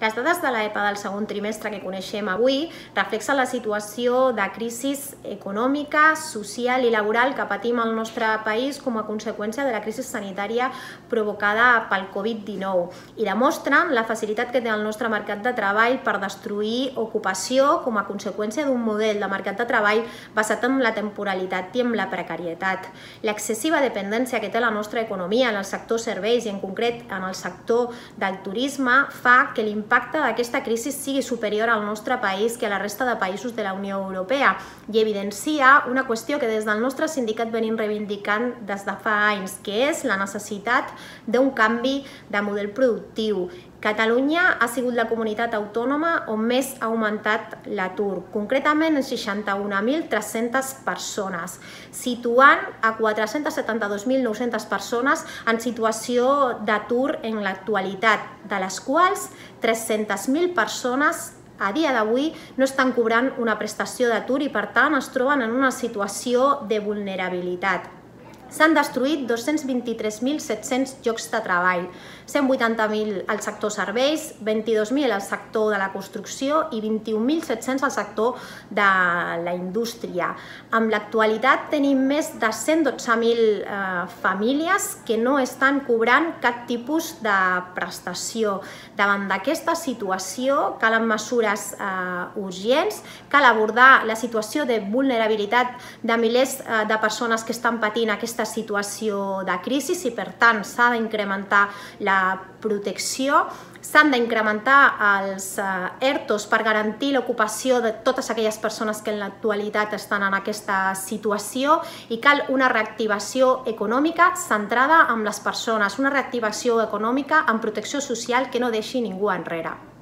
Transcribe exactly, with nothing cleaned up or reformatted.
Les dades de l'E P A del segon trimestre que coneixem avui reflexen la situació de crisi econòmica, social i laboral que patim al nostre país com a conseqüència de la crisi sanitària provocada pel Covid dinou i demostren la facilitat que té el nostre mercat de treball per destruir ocupació com a conseqüència d'un model de mercat de treball basat en la temporalitat i en la precarietat. L'excessiva dependència que té la nostra economia en el sector serveis i en concret en el sector del turisme fa que l'impacte d'aquesta crisi sigui superior al nostre país que a la resta de països de la Unió Europea i evidencia una qüestió que des del nostre sindicat venim reivindicant des de fa anys, que és la necessitat d'un canvi de model productiu. Catalunya ha sigut la comunitat autònoma on més ha augmentat l'atur, concretament en seixanta-un mil tres-centes persones, situant a quatre-cents setanta-dos mil nou-centes persones en situació d'atur en l'actualitat, de les quals tres-centes mil persones a dia d'avui no estan cobrant una prestació d'atur i per tant es troben en una situació de vulnerabilitat. S'han destruït dos-cents vint-i-tres mil set-cents llocs de treball, cent vuitanta mil al sector serveis, vint-i-dos mil al sector de la construcció i vint-i-un mil set-cents al sector de la indústria. En l'actualitat tenim més de cent dotze mil eh, famílies que no estan cobrant cap tipus de prestació. Davant d'aquesta situació calen mesures eh, urgents, cal abordar la situació de vulnerabilitat de milers eh, de persones que estan patint aquesta situació de crisi i per tant s'ha d'incrementar la protecció, s'han d'incrementar els ERTOs per garantir l'ocupació de totes aquelles persones que en l'actualitat estan en aquesta situació i cal una reactivació econòmica centrada en les persones, una reactivació econòmica amb protecció social que no deixi ningú enrere.